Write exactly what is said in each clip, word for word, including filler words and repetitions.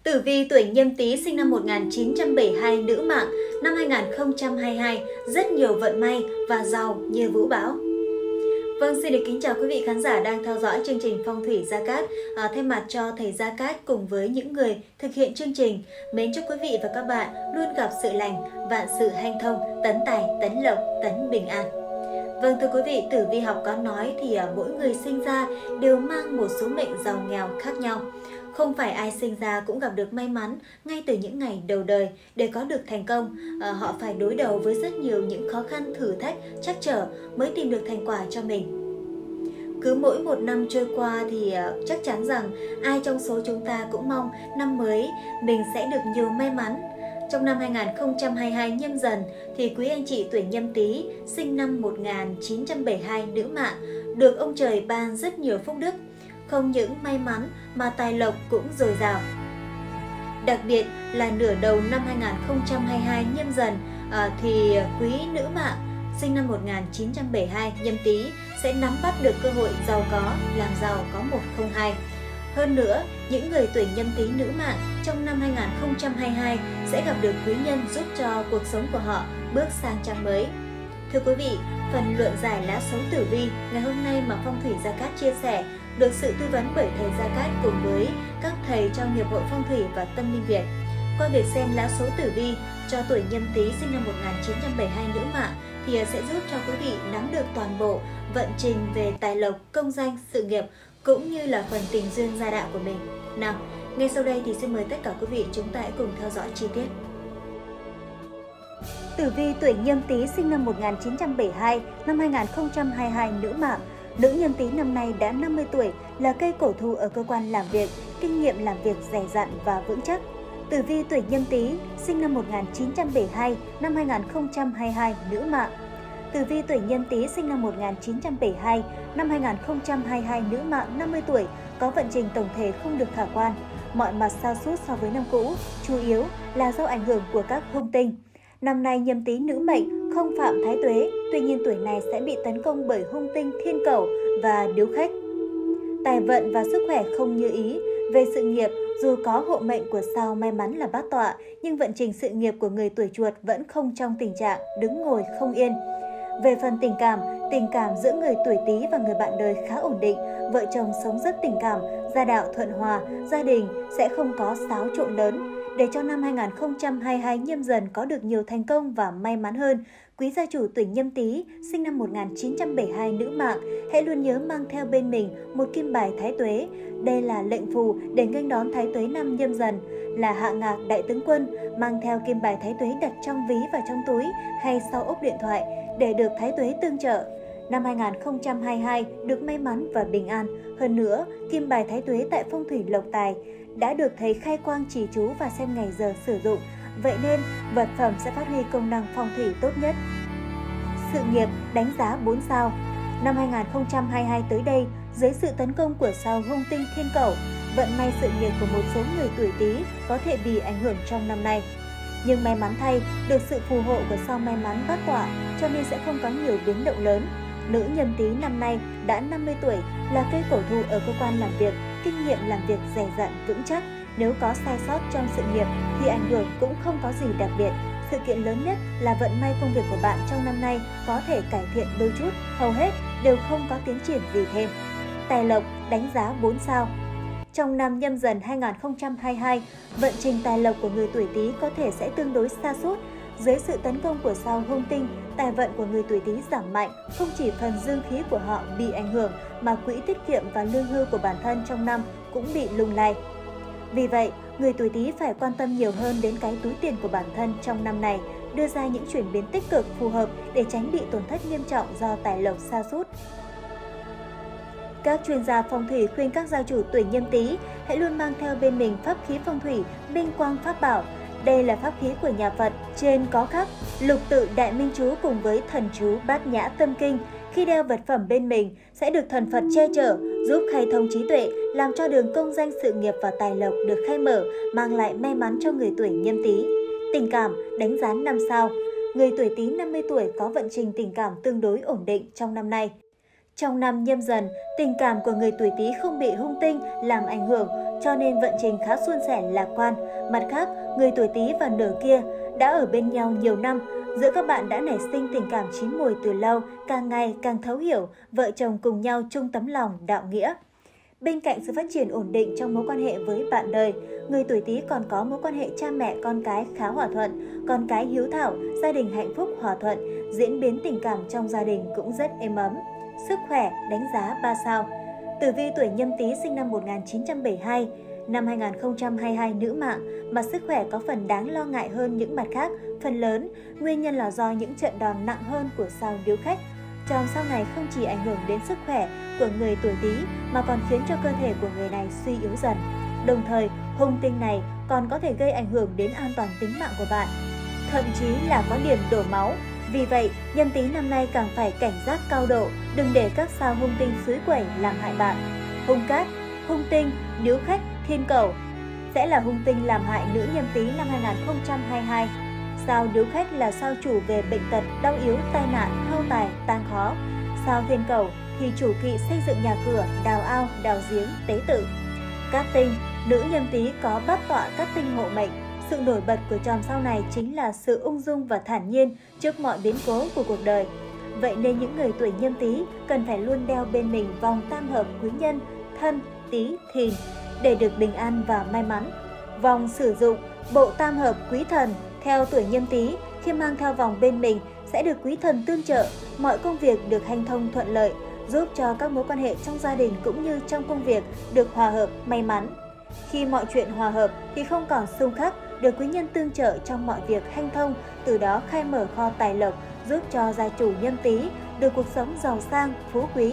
Tử vi tuổi Nhâm Tý sinh năm một nghìn chín trăm bảy mươi hai, nữ mạng, năm hai nghìn không trăm hai mươi hai, rất nhiều vận may và giàu như vũ bão. Vâng, xin được kính chào quý vị khán giả đang theo dõi chương trình Phong thủy Gia Cát. À, thay mặt cho thầy Gia Cát cùng với những người thực hiện chương trình, mến chúc quý vị và các bạn luôn gặp sự lành, vạn sự hanh thông, tấn tài, tấn lộc, tấn bình an. Vâng, thưa quý vị, tử vi học có nói thì à, mỗi người sinh ra đều mang một số mệnh giàu nghèo khác nhau. Không phải ai sinh ra cũng gặp được may mắn ngay từ những ngày đầu đời. Để có được thành công, à, họ phải đối đầu với rất nhiều những khó khăn, thử thách, trắc trở mới tìm được thành quả cho mình. Cứ mỗi một năm trôi qua thì uh, chắc chắn rằng ai trong số chúng ta cũng mong năm mới mình sẽ được nhiều may mắn. Trong năm hai nghìn không trăm hai mươi hai Nhâm Dần thì quý anh chị tuổi Nhâm Tý sinh năm một nghìn chín trăm bảy mươi hai, nữ mạng, được ông trời ban rất nhiều phúc đức. Không những may mắn mà tài lộc cũng dồi dào. Đặc biệt là nửa đầu năm hai nghìn không trăm hai mươi hai Nhâm Dần uh, thì quý nữ mạng sinh năm một nghìn chín trăm bảy mươi hai Nhâm Tý sẽ nắm bắt được cơ hội giàu có, làm giàu có một không hai. Hơn nữa, những người tuổi Nhâm Tý nữ mạng trong năm hai nghìn không trăm hai mươi hai sẽ gặp được quý nhân giúp cho cuộc sống của họ bước sang trang mới. Thưa quý vị, phần luận giải lá số tử vi ngày hôm nay mà Phong thủy Gia Cát chia sẻ được sự tư vấn bởi thầy Gia Cát cùng với các thầy trong Hiệp hội Phong thủy và Tâm linh Việt. Qua việc xem lá số tử vi cho tuổi Nhâm Tý sinh năm một nghìn chín trăm bảy mươi hai, nữ mạng thì sẽ giúp cho quý vị nắm được toàn bộ vận trình về tài lộc, công danh, sự nghiệp cũng như là phần tình duyên gia đạo của mình. Nào, ngay sau đây thì xin mời tất cả quý vị chúng ta hãy cùng theo dõi chi tiết. Tử vi tuổi Nhâm Tý sinh năm một nghìn chín trăm bảy mươi hai, năm hai nghìn không trăm hai mươi hai, nữ mạng. Nữ Nhâm Tý năm nay đã năm mươi tuổi, là cây cổ thụ ở cơ quan làm việc, kinh nghiệm làm việc dày dặn và vững chắc. Tử vi tuổi Nhâm Tý sinh năm một nghìn chín trăm bảy mươi hai, năm hai nghìn không trăm hai mươi hai, nữ mạng. Tử vi tuổi Nhâm Tý sinh năm một nghìn chín trăm bảy mươi hai, năm hai nghìn không trăm hai mươi hai, nữ mạng, năm mươi tuổi, có vận trình tổng thể không được khả quan. Mọi mặt sa sút so với năm cũ, chủ yếu là do ảnh hưởng của các hung tinh. Năm nay Nhâm Tý nữ mệnh không phạm thái tuế, tuy nhiên tuổi này sẽ bị tấn công bởi hung tinh thiên cẩu và điếu khách. Tài vận và sức khỏe không như ý. Về sự nghiệp, dù có hộ mệnh của sao may mắn là bát tọa, nhưng vận trình sự nghiệp của người tuổi Chuột vẫn không trong tình trạng đứng ngồi không yên. Về phần tình cảm, tình cảm giữa người tuổi Tý và người bạn đời khá ổn định, vợ chồng sống rất tình cảm, gia đạo thuận hòa, gia đình sẽ không có xáo trộn lớn. Để cho năm hai nghìn không trăm hai mươi hai Nhâm Dần có được nhiều thành công và may mắn hơn, quý gia chủ tuổi Nhâm Tý sinh năm một nghìn chín trăm bảy mươi hai, nữ mạng, hãy luôn nhớ mang theo bên mình một kim bài thái tuế. Đây là lệnh phù để nghênh đón thái tuế năm Nhâm Dần, là hạ ngạc đại tướng quân. Mang theo kim bài thái tuế đặt trong ví và trong túi hay sau ốp điện thoại để được thái tuế tương trợ. Năm hai nghìn không trăm hai mươi hai được may mắn và bình an. Hơn nữa, kim bài thái tuế tại phong thủy lộc tài đã được thầy khai quang chỉ chú và xem ngày giờ sử dụng. Vậy nên, vật phẩm sẽ phát huy công năng phong thủy tốt nhất. Sự nghiệp đánh giá bốn sao. Năm hai nghìn không trăm hai mươi hai tới đây, dưới sự tấn công của sao hung tinh thiên cẩu, vận may sự nghiệp của một số người tuổi Tý có thể bị ảnh hưởng trong năm nay. Nhưng may mắn thay, được sự phù hộ của sao may mắn bát tọa cho nên sẽ không có nhiều biến động lớn. Nữ Nhâm Tý năm nay đã năm mươi tuổi, là cây cổ thụ ở cơ quan làm việc, kinh nghiệm làm việc dày dặn vững chắc. Nếu có sai sót trong sự nghiệp thì ảnh hưởng cũng không có gì đặc biệt. Sự kiện lớn nhất là vận may công việc của bạn trong năm nay có thể cải thiện đôi chút, hầu hết đều không có tiến triển gì thêm. Tài lộc đánh giá bốn sao. Trong năm Nhâm Dần hai nghìn không trăm hai mươi hai, vận trình tài lộc của người tuổi Tý có thể sẽ tương đối sa sút. Dưới sự tấn công của sao hung tinh, tài vận của người tuổi Tý giảm mạnh, không chỉ phần dương khí của họ bị ảnh hưởng mà quỹ tiết kiệm và lương hưu của bản thân trong năm cũng bị lung lay. Vì vậy, người tuổi Tý phải quan tâm nhiều hơn đến cái túi tiền của bản thân trong năm này, đưa ra những chuyển biến tích cực phù hợp để tránh bị tổn thất nghiêm trọng do tài lộc sa sút. Các chuyên gia phong thủy khuyên các gia chủ tuổi Nhâm Tý hãy luôn mang theo bên mình pháp khí phong thủy Minh Quang Pháp Bảo. Đây là pháp khí của nhà Phật, trên có khắc Lục Tự Đại Minh Chú cùng với thần chú Bát Nhã Tâm Kinh. Khi đeo vật phẩm bên mình sẽ được thần Phật che chở, giúp khai thông trí tuệ, làm cho đường công danh sự nghiệp và tài lộc được khai mở, mang lại may mắn cho người tuổi Nhâm Tý. Tình cảm đánh giá năm sao. Người tuổi Tý năm mươi tuổi có vận trình tình cảm tương đối ổn định trong năm nay. Trong năm Nhâm Dần, tình cảm của người tuổi Tý không bị hung tinh làm ảnh hưởng, cho nên vận trình khá suôn sẻ lạc quan. Mặt khác, người tuổi Tý và nửa kia đã ở bên nhau nhiều năm, giữa các bạn đã nảy sinh tình cảm chín mùi từ lâu, càng ngày càng thấu hiểu, vợ chồng cùng nhau chung tấm lòng, đạo nghĩa. Bên cạnh sự phát triển ổn định trong mối quan hệ với bạn đời, người tuổi Tý còn có mối quan hệ cha mẹ con cái khá hòa thuận, con cái hiếu thảo, gia đình hạnh phúc hòa thuận, diễn biến tình cảm trong gia đình cũng rất êm ấm. Sức khỏe đánh giá ba sao. Tử vi tuổi Nhâm Tý sinh năm một nghìn chín trăm bảy mươi hai, năm hai nghìn không trăm hai mươi hai nữ mạng, mặt sức khỏe có phần đáng lo ngại hơn những mặt khác, phần lớn nguyên nhân là do những trận đòn nặng hơn của sao Điếu Khách. Chòm sao này không chỉ ảnh hưởng đến sức khỏe của người tuổi Tý mà còn khiến cho cơ thể của người này suy yếu dần. Đồng thời, hung tinh này còn có thể gây ảnh hưởng đến an toàn tính mạng của bạn, thậm chí là có điểm đổ máu. Vì vậy, Nhâm Tý năm nay càng phải cảnh giác cao độ, đừng để các sao hung tinh xúi quẩy làm hại bạn. Hung Cát, hung tinh, Điếu Khách, Thiên Cẩu sẽ là hung tinh làm hại nữ Nhâm Tý năm hai nghìn không trăm hai mươi hai. Sao Điếu Khách là sao chủ về bệnh tật, đau yếu, tai nạn, hao tài, tang khó. Sao Thiên Cẩu thì chủ kỵ xây dựng nhà cửa, đào ao, đào giếng, tế tự. Cát Tinh, nữ Nhâm Tý có bát tọa Cát Tinh hộ mệnh. Sự nổi bật của chòm sao này chính là sự ung dung và thản nhiên trước mọi biến cố của cuộc đời. Vậy nên những người tuổi Nhâm Tý cần phải luôn đeo bên mình vòng tam hợp quý nhân Thân, Tý, Thìn để được bình an và may mắn. Vòng sử dụng bộ tam hợp quý thần theo tuổi Nhâm Tý, khi mang theo vòng bên mình sẽ được quý thần tương trợ, mọi công việc được hanh thông thuận lợi, giúp cho các mối quan hệ trong gia đình cũng như trong công việc được hòa hợp, may mắn. Khi mọi chuyện hòa hợp thì không còn xung khắc, được quý nhân tương trợ trong mọi việc hanh thông, từ đó khai mở kho tài lộc, giúp cho gia chủ Nhâm Tý được cuộc sống giàu sang, phú quý.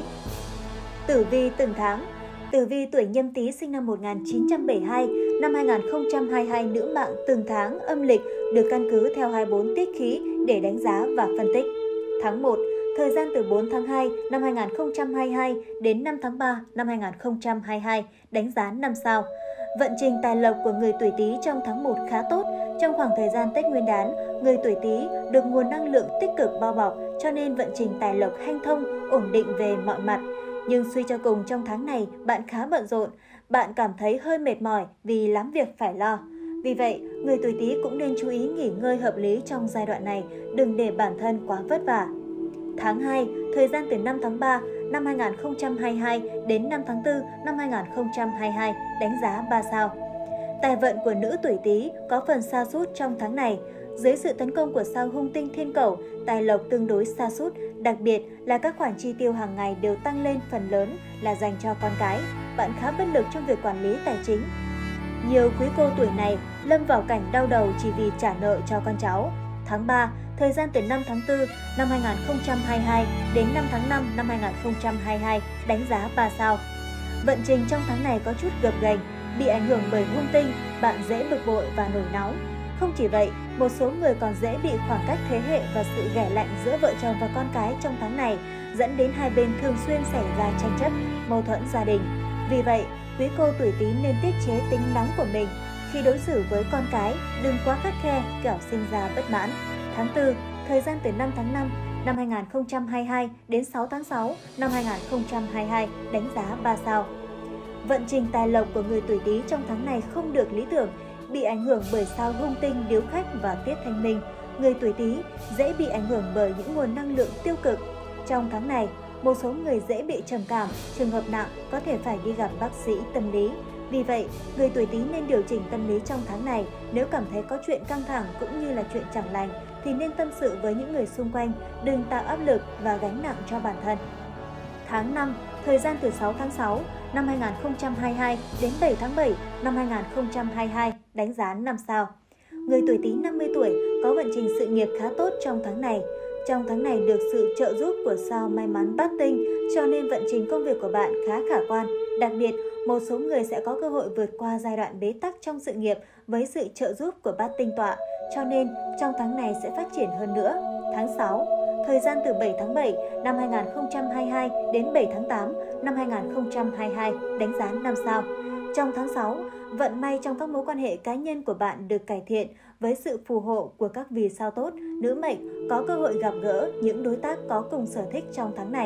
Tử vi từng tháng. Tử vi tuổi Nhâm Tý sinh năm một nghìn chín trăm bảy mươi hai, năm hai nghìn không trăm hai mươi hai nữ mạng từng tháng âm lịch được căn cứ theo hai mươi bốn tiết khí để đánh giá và phân tích. Tháng một, thời gian từ bốn tháng hai năm hai nghìn không trăm hai mươi hai đến năm tháng ba năm hai nghìn không trăm hai mươi hai, đánh giá năm sao. Vận trình tài lộc của người tuổi Tý trong tháng một khá tốt. Trong khoảng thời gian Tết Nguyên đán, người tuổi Tý được nguồn năng lượng tích cực bao bọc, cho nên vận trình tài lộc hanh thông, ổn định về mọi mặt. Nhưng suy cho cùng trong tháng này, bạn khá bận rộn, bạn cảm thấy hơi mệt mỏi vì lắm việc phải lo. Vì vậy, người tuổi Tý cũng nên chú ý nghỉ ngơi hợp lý trong giai đoạn này, đừng để bản thân quá vất vả. Tháng hai, thời gian từ năm tháng ba năm hai nghìn không trăm hai mươi hai đến năm tháng tư năm hai nghìn không trăm hai mươi hai, đánh giá ba sao. Tài vận của nữ tuổi Tý có phần sa sút trong tháng này. Dưới sự tấn công của sao hung tinh Thiên Cẩu, tài lộc tương đối sa sút, đặc biệt là các khoản chi tiêu hàng ngày đều tăng lên, phần lớn là dành cho con cái. Bạn khá bất lực trong việc quản lý tài chính. Nhiều quý cô tuổi này lâm vào cảnh đau đầu chỉ vì trả nợ cho con cháu. Tháng ba, thời gian từ năm tháng tư năm hai nghìn không trăm hai mươi hai đến năm tháng năm năm hai nghìn không trăm hai mươi hai, đánh giá ba sao. Vận trình trong tháng này có chút gập ghềnh, bị ảnh hưởng bởi hung tinh, bạn dễ bực bội và nổi náu. Không chỉ vậy, một số người còn dễ bị khoảng cách thế hệ và sự ghẻ lạnh giữa vợ chồng và con cái trong tháng này, dẫn đến hai bên thường xuyên xảy ra tranh chấp, mâu thuẫn gia đình. Vì vậy, quý cô tuổi Tý nên tiết chế tính nóng của mình. Khi đối xử với con cái, đừng quá khắt khe, kẻo sinh ra bất mãn. Tháng tư, thời gian từ năm tháng năm năm hai nghìn không trăm hai mươi hai đến sáu tháng sáu năm hai nghìn không trăm hai mươi hai, đánh giá ba sao. Vận trình tài lộc của người tuổi Tý trong tháng này không được lý tưởng, bị ảnh hưởng bởi sao hung tinh Điếu Khách và Tiết Thanh Minh. Người tuổi Tý dễ bị ảnh hưởng bởi những nguồn năng lượng tiêu cực. Trong tháng này, một số người dễ bị trầm cảm, trường hợp nặng có thể phải đi gặp bác sĩ tâm lý. Vì vậy, người tuổi Tý nên điều chỉnh tâm lý trong tháng này. Nếu cảm thấy có chuyện căng thẳng cũng như là chuyện chẳng lành thì nên tâm sự với những người xung quanh, đừng tạo áp lực và gánh nặng cho bản thân. Tháng năm, thời gian từ sáu tháng sáu năm hai nghìn không trăm hai mươi hai đến bảy tháng bảy năm hai nghìn không trăm hai mươi hai, đánh giá năm sao. Người tuổi Tý năm mươi tuổi có vận trình sự nghiệp khá tốt trong tháng này. Trong tháng này được sự trợ giúp của sao may mắn Bát Tinh, cho nên vận trình công việc của bạn khá khả quan. Đặc biệt, một số người sẽ có cơ hội vượt qua giai đoạn bế tắc trong sự nghiệp với sự trợ giúp của Bát Tinh tọa, cho nên trong tháng này sẽ phát triển hơn nữa. Tháng sáu, thời gian từ bảy tháng bảy năm hai nghìn không trăm hai mươi hai đến bảy tháng tám năm hai nghìn không trăm hai mươi hai, đánh giá năm sao. Trong tháng sáu, vận may trong các mối quan hệ cá nhân của bạn được cải thiện với sự phù hộ của các vì sao tốt, nữ mệnh có cơ hội gặp gỡ những đối tác có cùng sở thích trong tháng này.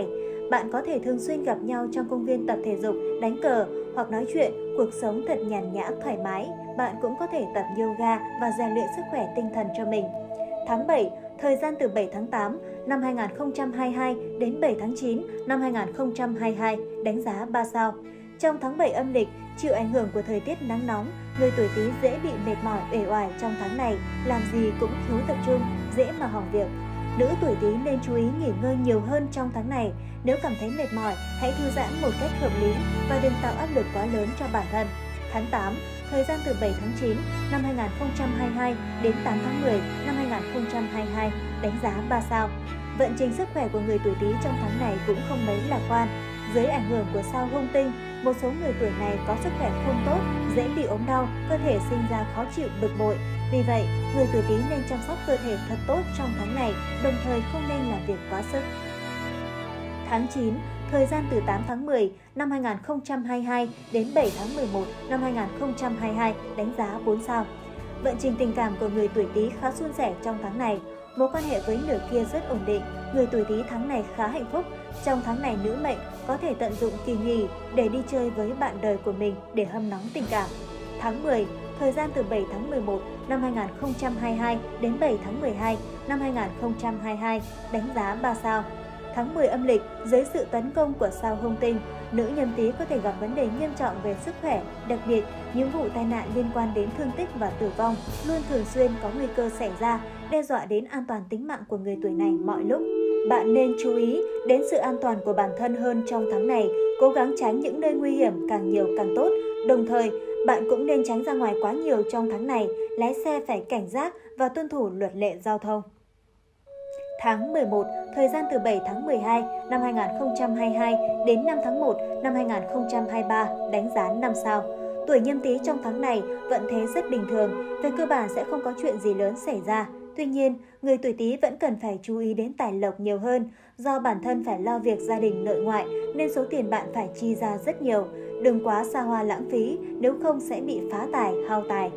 Bạn có thể thường xuyên gặp nhau trong công viên tập thể dục, đánh cờ hoặc nói chuyện, cuộc sống thật nhàn nhã, thoải mái. Bạn cũng có thể tập yoga và rèn luyện sức khỏe tinh thần cho mình. Tháng bảy, thời gian từ bảy tháng tám năm hai nghìn không trăm hai mươi hai đến bảy tháng chín năm hai nghìn không trăm hai mươi hai, đánh giá ba sao. Trong tháng bảy âm lịch, chịu ảnh hưởng của thời tiết nắng nóng, người tuổi Tý dễ bị mệt mỏi, uể oải trong tháng này, làm gì cũng thiếu tập trung, dễ mà hỏng việc. Nữ tuổi Tý nên chú ý nghỉ ngơi nhiều hơn trong tháng này. Nếu cảm thấy mệt mỏi, hãy thư giãn một cách hợp lý và đừng tạo áp lực quá lớn cho bản thân. Tháng tám, thời gian từ bảy tháng chín năm hai nghìn không trăm hai mươi hai đến tám tháng mười năm hai nghìn không trăm hai mươi hai, đánh giá ba sao. Vận trình sức khỏe của người tuổi Tý trong tháng này cũng không mấy lạc quan. Dưới ảnh hưởng của sao hung tinh, một số người tuổi này có sức khỏe không tốt, dễ bị ốm đau, cơ thể sinh ra khó chịu, bực bội. Vì vậy, người tuổi Tý nên chăm sóc cơ thể thật tốt trong tháng này, đồng thời không nên làm việc quá sức. Tháng chín, thời gian từ tám tháng mười năm hai nghìn không trăm hai mươi hai đến bảy tháng mười một năm hai nghìn không trăm hai mươi hai, đánh giá bốn sao. Vận trình tình cảm của người tuổi Tý khá suôn sẻ trong tháng này. Mối quan hệ với nửa kia rất ổn định, người tuổi Tý tháng này khá hạnh phúc. Trong tháng này, nữ mệnh có thể tận dụng kỳ nghỉ để đi chơi với bạn đời của mình để hâm nóng tình cảm. Tháng mười, thời gian từ bảy tháng mười một năm hai nghìn không trăm hai mươi hai đến bảy tháng mười hai năm hai nghìn không trăm hai mươi hai, đánh giá ba sao. Tháng mười âm lịch, dưới sự tấn công của sao hung tinh, nữ nhân Tý có thể gặp vấn đề nghiêm trọng về sức khỏe, đặc biệt những vụ tai nạn liên quan đến thương tích và tử vong luôn thường xuyên có nguy cơ xảy ra, đe dọa đến an toàn tính mạng của người tuổi này mọi lúc. Bạn nên chú ý đến sự an toàn của bản thân hơn trong tháng này, cố gắng tránh những nơi nguy hiểm càng nhiều càng tốt. Đồng thời, bạn cũng nên tránh ra ngoài quá nhiều trong tháng này, lái xe phải cảnh giác và tuân thủ luật lệ giao thông. Tháng mười một, thời gian từ bảy tháng mười hai năm hai nghìn không trăm hai mươi hai đến năm tháng một năm hai nghìn không trăm hai mươi ba, đánh giá năm sao. Tuổi Nhâm Tý trong tháng này vận thế rất bình thường, về cơ bản sẽ không có chuyện gì lớn xảy ra. Tuy nhiên, người tuổi Tý vẫn cần phải chú ý đến tài lộc nhiều hơn, do bản thân phải lo việc gia đình nội ngoại nên số tiền bạn phải chi ra rất nhiều. Đừng quá xa hoa lãng phí, nếu không sẽ bị phá tài, hao tài.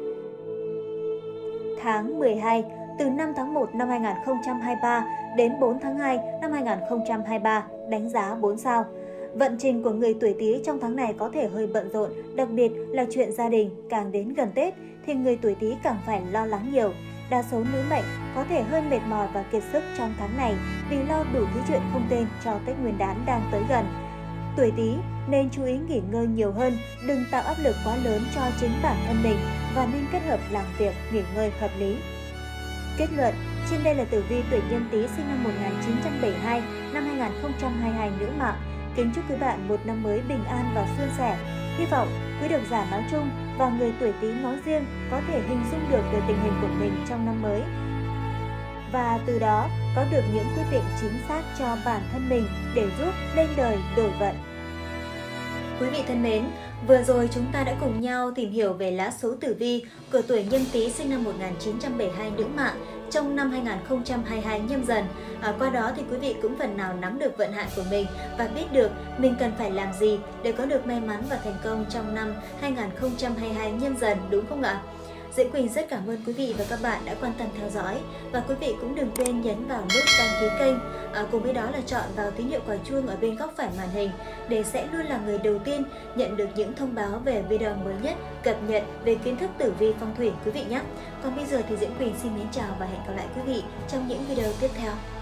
Tháng mười hai, từ năm tháng một năm hai nghìn không trăm hai mươi ba đến bốn tháng hai năm hai nghìn không trăm hai mươi ba, đánh giá bốn sao. Vận trình của người tuổi Tý trong tháng này có thể hơi bận rộn, đặc biệt là chuyện gia đình. Càng đến gần Tết thì người tuổi Tý càng phải lo lắng nhiều. Đa số nữ mệnh có thể hơi mệt mỏi và kiệt sức trong tháng này vì lo đủ thứ chuyện không tên cho Tết Nguyên đán đang tới gần. Tuổi Tý nên chú ý nghỉ ngơi nhiều hơn, đừng tạo áp lực quá lớn cho chính bản thân mình và nên kết hợp làm việc, nghỉ ngơi hợp lý. Kết luận, trên đây là tử vi tuổi Nhâm Tý sinh năm một nghìn chín trăm bảy mươi hai, năm hai nghìn không trăm hai mươi hai nữ mạng. Kính chúc quý bạn một năm mới bình an và suôn sẻ. Hy vọng quý độc giả nói chung và người tuổi Tý nói riêng có thể hình dung được về tình hình của mình trong năm mới và từ đó có được những quyết định chính xác cho bản thân mình để giúp lên đời đổi vận. Quý vị thân mến, vừa rồi chúng ta đã cùng nhau tìm hiểu về lá số tử vi của tuổi Nhâm Tý sinh năm một nghìn chín trăm bảy mươi hai nữ mạng trong năm hai nghìn không trăm hai mươi hai Nhâm Dần. À, qua đó thì quý vị cũng phần nào nắm được vận hạn của mình và biết được mình cần phải làm gì để có được may mắn và thành công trong năm hai nghìn không trăm hai mươi hai Nhâm Dần, đúng không ạ? Diễm Quỳnh rất cảm ơn quý vị và các bạn đã quan tâm theo dõi và quý vị cũng đừng quên nhấn vào nút đăng ký kênh, à, cùng với đó là chọn vào tín hiệu quả chuông ở bên góc phải màn hình để sẽ luôn là người đầu tiên nhận được những thông báo về video mới nhất, cập nhật về kiến thức tử vi phong thủy quý vị nhé. Còn bây giờ thì Diễm Quỳnh xin mến chào và hẹn gặp lại quý vị trong những video tiếp theo.